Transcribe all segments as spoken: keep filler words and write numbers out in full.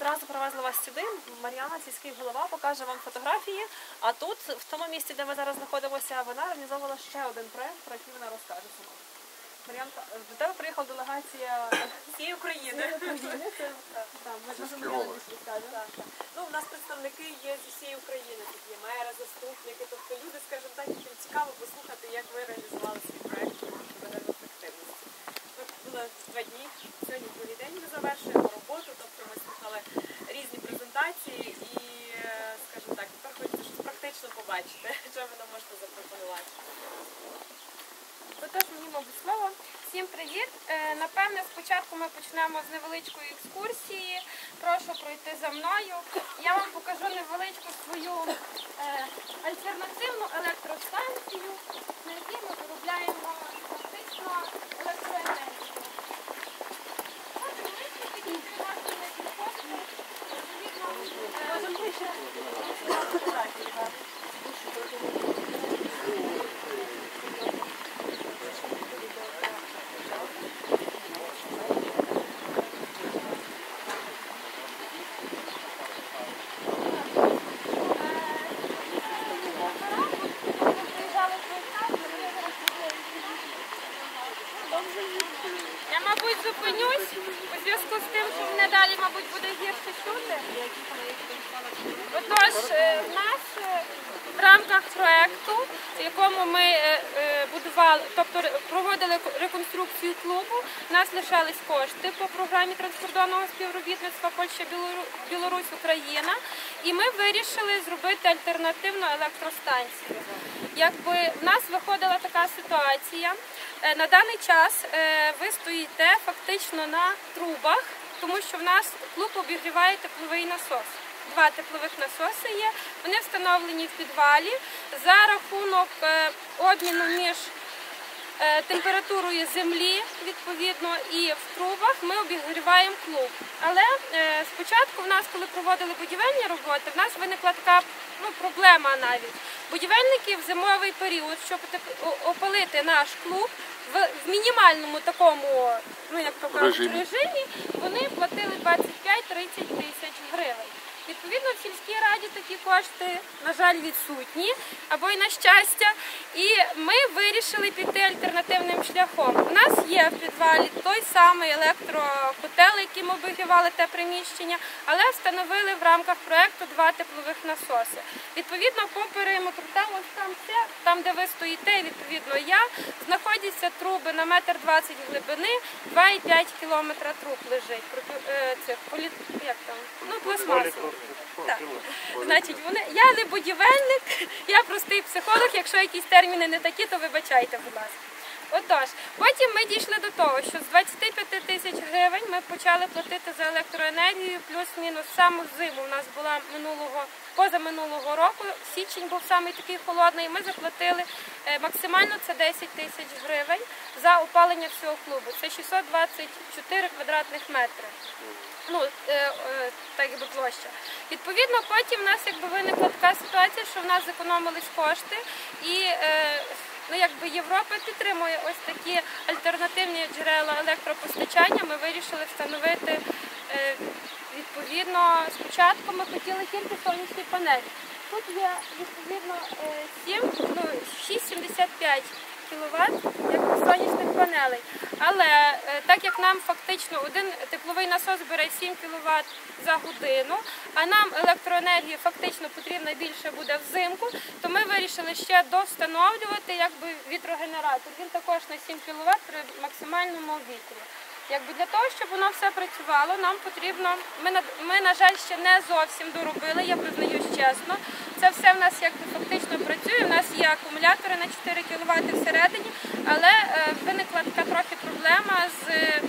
одразу привезли вас сюди. Мар'яна, сільський голова, покаже вам фотографії. А тут, в тому місці, де ми зараз знаходимося, вона організовувала ще один проєкт, про який вона розкаже сама. Мар'янка, до тебе приїхала делегація всієї України. Ну, у нас представники є з усієї України. Тут є мери, заступники, тобто люди, скажімо так, яким цікаво послухати, як ви реалізували свій проєкт енергоефективності. Ми були два дні, сьогодні другий день ми завершуємо роботу, тобто ми слухали різні презентації і, скажімо так, тепер хочеться щось практично побачити, що ви нам можете запропонувати. Отож, мені, мабуть, слово. Всім привіт! Напевне, спочатку ми почнемо з невеличкої екскурсії. Прошу пройти за мною. Я вам покажу невеличку свою е, альтернативну електростанцію, на якій ми виробляємо фактично електроенергію. Ось невеличкі такі можна підходити. Я, мабуть, зупинюсь у зв'язку з тим, що мене далі, мабуть, буде гірше чути. Отож, в нас в рамках проєкту, в якому ми будували, тобто проводили реконструкцію клубу, у нас лишались кошти по програмі транскордонного співробітництва Польща-Білорусь-Україна, і ми вирішили зробити альтернативну електростанцію. Якби в нас виходила така ситуація, на даний час ви стоїте фактично на трубах, тому що в нас клуб обігріває тепловий насос. Два теплових насоси є, вони встановлені в підвалі за рахунок обміну між температурою землі, відповідно, і в трубах ми обігріваємо клуб. Але е, спочатку в нас, коли проводили будівельні роботи, в нас виникла така ну, проблема навіть. Будівельники в зимовий період, щоб опалити наш клуб, в, в мінімальному такому, ну як то кажуть, режимі. режимі, вони платили двадцять п'ять - тридцять тисяч гривень. Відповідно, в сільській раді такі кошти, на жаль, відсутні, або й на щастя. І ми вирішили піти альтернативним шляхом. У нас є в підвалі той самий електрокотел, яким обігрівали те приміщення, але встановили в рамках проєкту два теплових насоси. Відповідно, по периметру, там, ось там, все, там, де ви стоїте, відповідно, я, знаходяться труби на метр двадцять глибини, два і п'ять кілометра труб лежить. Цих, як там, ну, пластмасових. Так. Значить, вони, я не будівельник, я простий психолог, якщо якісь терміни не такі, то вибачайте, будь ласка. Отож, потім ми дійшли до того, що з двадцяти п'яти тисяч гривень ми почали платити за електроенергію, плюс-мінус саму зиму у нас була минулого, позаминулого року, січень був самий такий холодний, і ми заплатили максимально це десять тисяч гривень за опалення всього клубу. Це шістсот двадцять чотири квадратних метри. Ну, е, е, так якби площа. Відповідно, потім в нас якби виникла така ситуація, що в нас зекономились кошти і е, ну, якби Європа підтримує ось такі альтернативні джерела електропостачання. Ми вирішили встановити, е, відповідно, спочатку ми хотіли тільки сонячні панелі. Тут є, відповідно, шість цілих сімдесят п'ять кіловат сонячних панелей. Але так як нам фактично один тепловий насос бере сім кіловат за годину, а нам електроенергії фактично потрібно більше буде взимку, то ми вирішили ще довстановлювати якби вітрогенератор. Він також на сім кіловат при максимальному вітрі. Якби для того, щоб воно все працювало, нам потрібно, ми, ми, на жаль, ще не зовсім доробили, я признаюсь чесно. Це все в нас якби фактично працює, у нас є акумулятори на чотири кіловати всередині, але е, виникла така трохи проблема з е,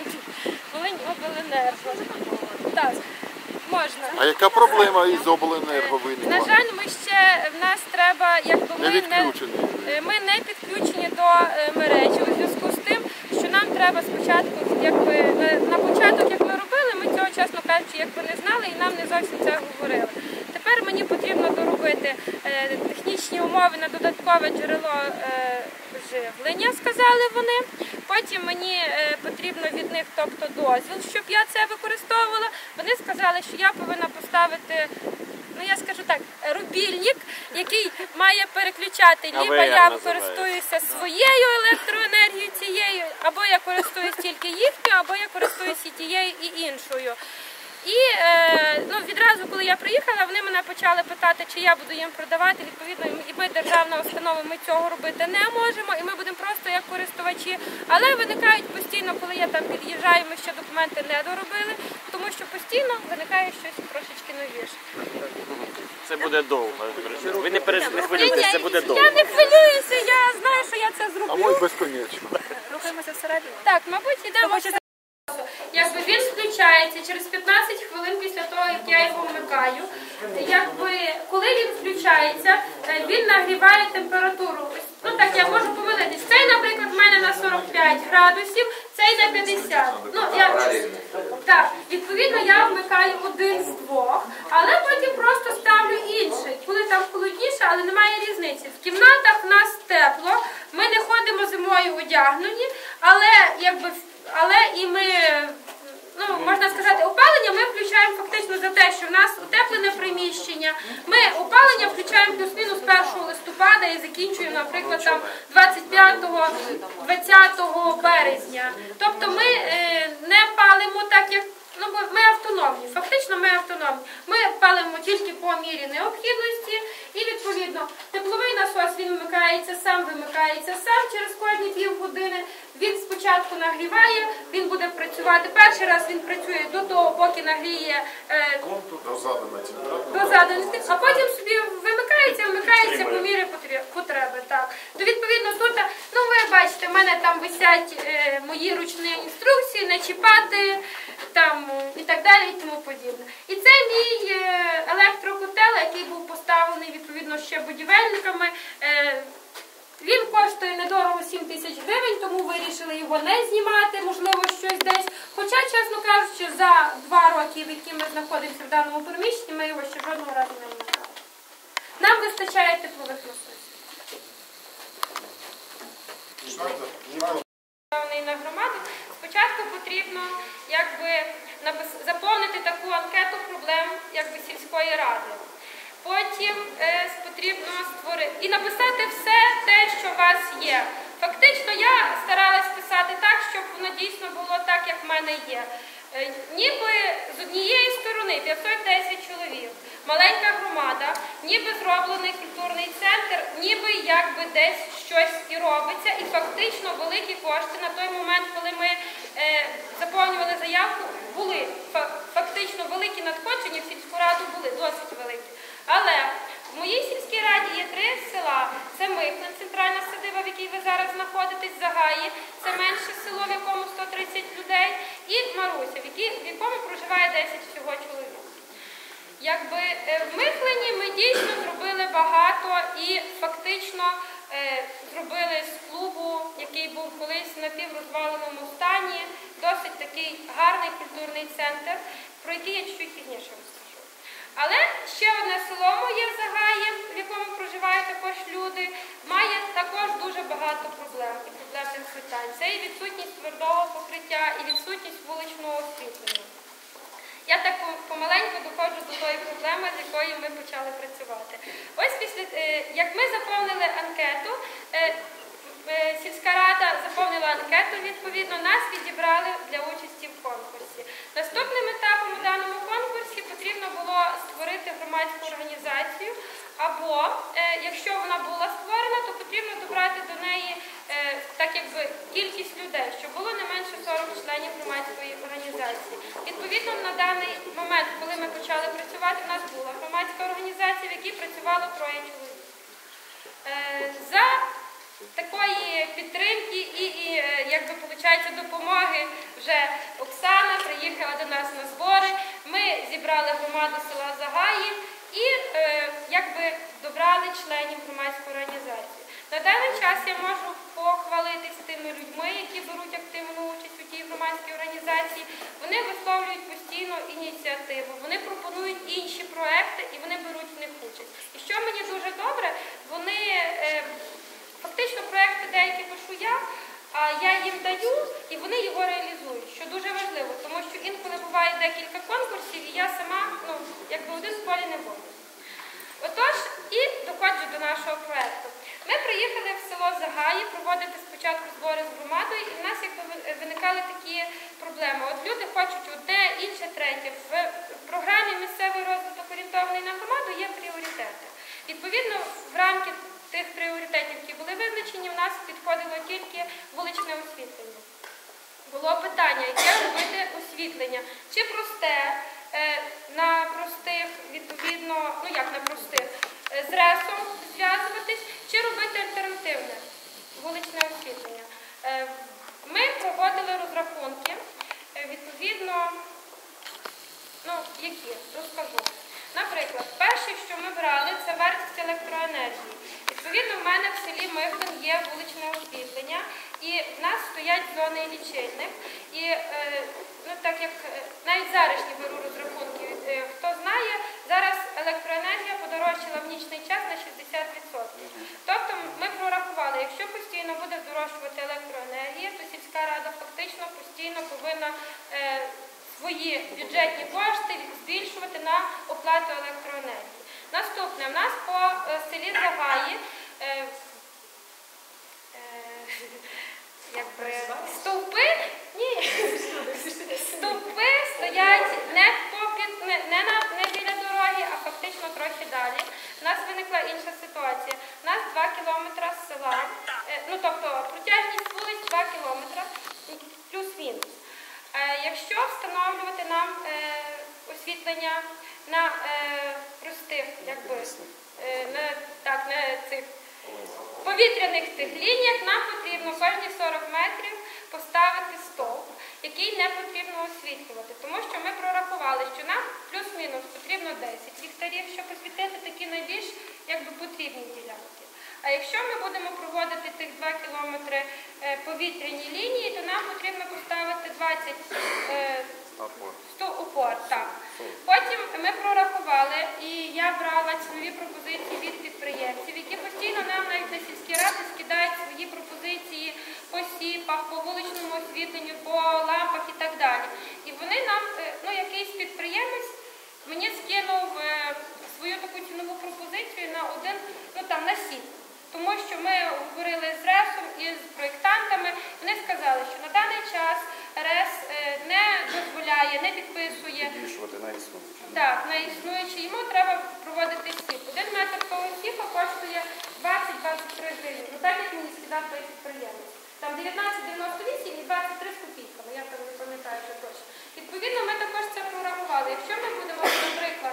Волиньобленерго. Так, можна. А яка проблема із обленерго виникла? На жаль, ми ще, в нас треба, якби ми не, не, ми не підключені до е, мережі у зв'язку з тим, що нам треба спочатку, якби, на початок, як ми робили, ми цього, чесно кажучи, якби не знали і нам не зовсім це говорили. Тепер мені потрібно доробити е, технічні умови на додаткове джерело е, живлення, сказали вони. Потім мені е, потрібно від них, тобто дозвіл, щоб я це використовувала. Вони сказали, що я повинна поставити, ну я скажу так, рубільник, який має переключати, либо я користуюся своєю електроенергією цією, або я користуюсь тільки їхньою, або я користуюсь і тією, і іншою. І е, ну, відразу, коли я приїхала, вони мене почали питати, чи я буду їм продавати. Відповідно, і ми, державна установа, ми цього робити не можемо, і ми будемо просто як користувачі. Але виникають постійно, коли я там під'їжджаю, ми ще документи не доробили, тому що постійно виникає щось трошечки новіше. Це буде довго. Ви не, переж... не хвилюйтесь, це буде довго. Я не хвилююся, я знаю, що я це зроблю. А може безконечно. Рухаємося всередину. Так, мабуть, йдемо. Якби він включається через п'ятнадцять хвилин після того, як я його вмикаю. Якби коли він включається, він нагріває температуру. Ну так, я можу помилитись. Цей, наприклад, в мене на сорок п'ять градусів, цей на п'ятдесят. Ну, я... Так, відповідно, я вмикаю один з двох, але потім просто ставлю інший. Коли там холодніше, але немає різниці. В кімнатах в нас тепло, ми не ходимо зимою одягнені, але якби але і ми, ну, можна сказати, опалення ми включаємо фактично за те, що в нас утеплене приміщення. Ми опалення включаємо плюс-мінус першого листопада і закінчуємо, наприклад, там двадцять п'ятого - двадцятого березня. Тобто ми е, не палимо так, як, ну, ми автономні, фактично ми автономні. Ми палимо тільки по мірі необхідності і, відповідно, тепловий насос, він вмикається сам, вимикається сам через кожні півгодини. Він спочатку нагріває, він буде працювати. Перший раз він працює до того, поки нагріє е, До заданої температури. до заданої, а потім собі вимикається, вмикається по мірі потреби. Так. То, відповідно, тут, ну ви бачите, в мене там висять е, мої ручні інструкції, не чіпати там, і так далі, і тому подібне. І це мій е, електрокотел, який був поставлений, відповідно, ще будівельниками. Е, Він коштує недорого сім тисяч гривень, тому вирішили його не знімати, можливо, щось десь. Хоча, чесно кажучи, за два роки, в які ми знаходимося в даному приміщенні, ми його ще жодного разу не вмикали. Нам вистачає теплових насосів. На громаду спочатку потрібно якби, заповнити таку анкету проблем якби, сільської ради. Потім е, потрібно створити і написати все те, що у вас є. Фактично я старалась писати так, щоб воно дійсно було так, як в мене є. Е, ніби з однієї сторони п'ятсот десять чоловік, маленька громада, ніби зроблений культурний центр, ніби якби десь щось і робиться. І фактично великі кошти на той момент, коли ми е, заповнювали заявку, були. Фактично великі надходження в сільську раду були, досить великі. Але в моїй сільській раді є три села. Це Михлин, центральна садиба, в якій ви зараз знаходитесь, Загаї, це менше село, в якому сто тридцять людей, і Маруся, в, якій, в якому проживає десять всього чоловік. Якби в Михлині ми дійсно зробили багато і фактично е, зробили з клубу, який був колись в напіврозваленому стані, досить такий гарний культурний центр, про який я чуть-чуть пізніше розкажу. Але ще одне село моє Загаї, в якому проживають також люди, має також дуже багато проблем і проблемних питань. Це і відсутність твердого покриття, і відсутність вуличного освітлення. Я так помаленьку доходжу до тої проблеми, з якою ми почали працювати. Ось після, як ми заповнили анкету, сільська рада заповнила анкету, відповідно, нас відібрали для участі в конкурсі. Наступним етапом у даному конкурсі потрібно було створити громадську організацію, або, е, якщо вона була створена, то потрібно добрати до неї е, так якби кількість людей, щоб було не менше сорок членів громадської організації. Відповідно, на даний момент, коли ми почали працювати, у нас була громадська організація, в якій працювало троє чоловік. Е, за такої підтримки і, і як би, виходить, допомоги вже Оксана приїхала до нас на збори, ми зібрали громаду села Загаї і е, якби добрали членів громадської організації. На даний час я можу похвалитися тими людьми, які беруть активну участь у тій громадській організації. Вони висловлюють постійно ініціативу, вони пропонують інші проекти і вони беруть в них участь. І що мені дуже добре, вони... Е, Фактично проекти деякі пишу я, а я їм даю, і вони його реалізують, що дуже важливо, тому що інколи буває декілька конкурсів, і я сама, ну, якби один з полі не буду. Отож, і доходжу до нашого проєкту. Ми приїхали в село Загаї проводити спочатку збори з громадою, і в нас якби виникали такі проблеми. От люди хочуть одне, інше, третє. В програмі «Місцевий розвиток орієнтований на громаду» є пріоритети. Відповідно, в рамки тих пріоритетів, які були визначені, в нас підходило тільки вуличне освітлення. Було питання, яке робити освітлення. Чи просте, на простих, відповідно, ну як на простих, з ресом зв'язуватись, чи робити альтернативне вуличне освітлення. Ми проводили розрахунки, відповідно, ну, які, розкажу. Наприклад, перше, що ми брали, це вартість електроенергії. Відповідно, в мене в селі Михлин є вуличне освітлення, і в нас стоять зони лічильник. І е, ну, так як навіть зарішні беру розрахунки, е, хто знає, зараз електроенергія подорожчала в нічний час на шістдесят відсотків. Тобто ми прорахували, якщо постійно буде здорожчувати електроенергія, то сільська рада фактично постійно повинна е, свої бюджетні кошти збільшувати на оплату електроенергії. Наступне, в нас по е, селі Загаї е, е, якби, стовпи, ні, стовпи стоять не, попід, не, не, на, не біля дороги, а фактично трохи далі. У нас виникла інша ситуація. У нас два кілометри з села, е, ну тобто протяжність вулиць два кілометри, плюс-мінус. Е, якщо встановлювати нам е, освітлення на е, простих, якби, е, на, так, на цих повітряних тих лініях, нам потрібно кожні сорок метрів поставити стовп, який не потрібно освітлювати. Тому що ми прорахували, що нам плюс-мінус потрібно десять ліхтарів, щоб освітити такі найбільш якби, потрібні ділянки. А якщо ми будемо проводити тих два кілометри е, повітряні лінії, то нам потрібно поставити двадцять е, сто опор. Так. Потім ми прорахували, і я брала цінові пропозиції від підприємців, які постійно нам навіть на сільські ради скидають свої пропозиції по сіпах, по вуличному освітленню, по лампах і так далі. І вони нам, ну якийсь підприємець мені скинув е, свою таку цінову пропозицію на один, ну там на сім. Тому що ми говорили з РЕСом і з проєктантами, вони сказали, що на даний час РЕС не дозволяє, не підписує на існуючий. Так, на існуючий. Йому треба проводити сіп. Один метр того сіпа коштує двадцять - двадцять три гривні. Ну так як мені скидав той підприємець. Там дев'ятнадцять дев'яносто вісім і двадцять три з копійками, я там не пам'ятаю вже точно. Відповідно, ми також це прорахували. Якщо ми будемо, наприклад,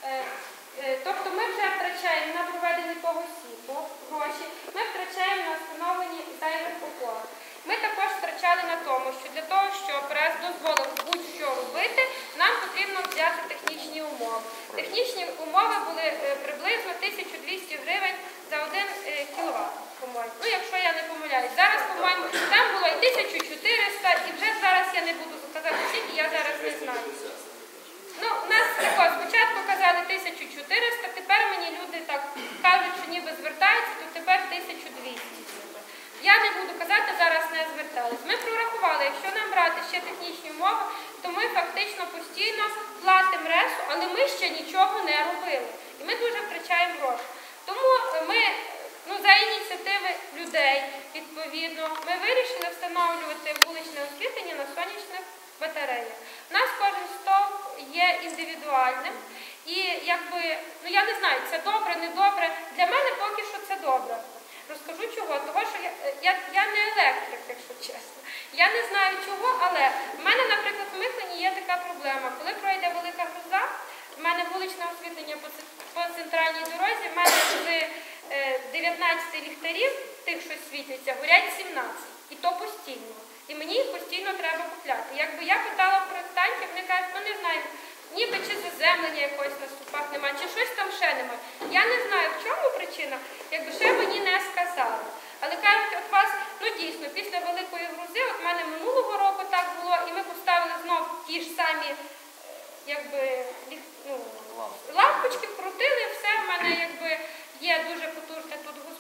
тобто ми вже втрачаємо на проведення того сіпу гроші, ми втрачаємо на встановленні зайвих опор. Ми також втрачали на тому, що для того, щоб РЕС дозволив будь-що робити, нам потрібно взяти технічні умови. Технічні умови були приблизно тисяча двісті гривень за один кіловат, по-моєму. Ну, якщо я не помиляюсь. Зараз, по-моєму, там було і тисяча чотириста, і вже зараз я не буду казати скільки, я зараз не знаю. Ну, у нас тако, спочатку казали тисяча чотириста, тепер мені люди так кажуть, що ніби звертаються, то тепер тисяча двісті. Я не буду казати, зараз не звертались. Ми прорахували, якщо нам брати ще технічні умови, то ми фактично постійно платимо РЕСу, але ми ще нічого не робили. І ми дуже втрачаємо гроші. Тому ми, ну, за ініціативи людей, відповідно, ми вирішили встановлювати вуличне освітлення на сонячних батареях. У нас кожен стовп є індивідуальним. І якби, ну я не знаю, це добре, не добре. Для мене поки що це добре. Розкажу чого. Того, що я, я, я не електрик, якщо чесно. Я не знаю чого, але в мене, наприклад, в Михлині є така проблема. Коли пройде велика гроза, в мене вуличне освітлення по, по центральній дорозі, в мене з е, дев'ятнадцяти ліхтарів, тих, що світяться, горять сімнадцять. І то постійно. І мені їх постійно треба купляти. Якби я питала проєктантів, вони кажуть, ну не знаю, ніби чи заземлення якогось на ступах немає, чи щось там ще немає. Я не знаю, в чому причина, якби ще мені не сказали. Але кажуть, от вас, ну дійсно, після великої грози, от в мене минулого року так було, і ми поставили знов ті ж самі, якби, ну, лампочки, вкрутили, все, в мене якби є дуже потужне тут господарство.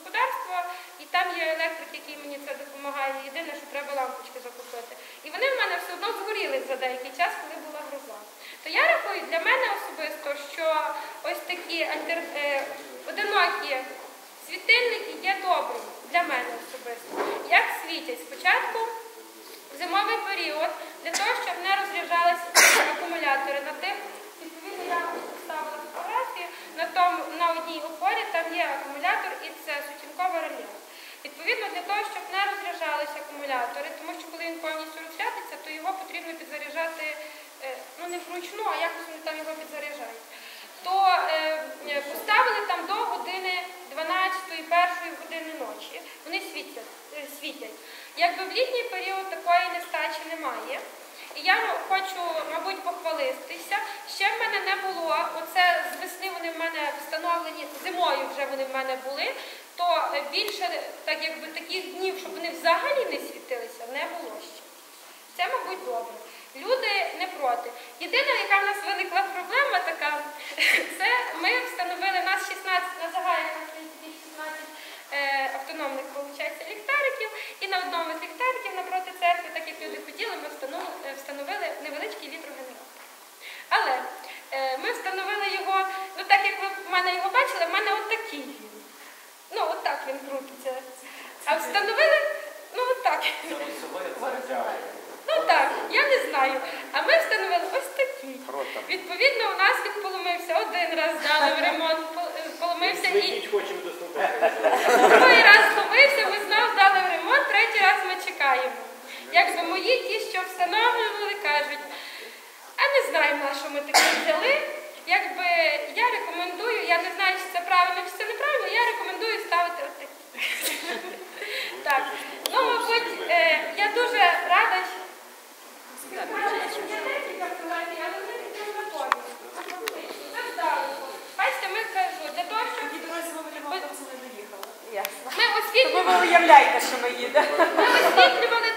господарство, і там є електрик, який мені це допомагає. Єдине, що треба лампочки закупити. І вони в мене все одно згоріли за деякий час, коли була гроза. То я рахую, для мене особисто, що ось такі альтер... е, одинокі світильники є добрим для мене особисто. Як світять спочатку в зимовий період, для того, щоб не розряджалися акумулятори. На тих, відповідно, я поставила фотографію, на, тому, на одній опорі там є акумулятор і це сутінкове реле. Відповідно, для того, щоб не розряджалися акумулятори, тому що коли він повністю розрядиться, то його потрібно підзаряджати, ну не вручну, а якось вони там його підзаряджають. То е, поставили там до години дванадцятої, першої години ночі. Вони світять. Е, світять. Якби в літній період такої нестачі немає. І я хочу, мабуть, похвалитися. Ще в мене не було, оце з весни вони в мене встановлені, зимою вже вони в мене були, то більше так, якби, таких днів, щоб вони взагалі не світилися, не було ще. Це, мабуть, добре. Люди не проти. Єдина, яка в нас виникла проблема така, це ми встановили, у нас шістнадцять, на загальних шістнадцять е, автономних, виходить, ліхтариків, і на одному з ліхтариків напроти церкви, так як люди хотіли, ми встановили, встановили невеличкий вітрогенератор. Але е, ми встановили його, ну так як ви в мене його бачили, в мене отакий він. Ну, отак він крутиться. А встановили, ну отак. Ну так, я не знаю. А ми встановили ось такий. Відповідно, у нас він поломився один раз, дали в ремонт, поломився і... Другий раз поломився, ми знову здали в ремонт, третій раз ми чекаємо. Якби мої ті, що встановлювали, кажуть, а не знаємо, на що ми таке взяли. Якби я рекомендую, я не знаю, чи це правильно, чи це неправильно, я рекомендую ставити ось такі. Так, ну, мабуть, я дуже рада, бачите, ми кажу, для того, щоб... Ясно. Ми Ви освітлювали, уявляєте, що ми їдемо. ми освітлювали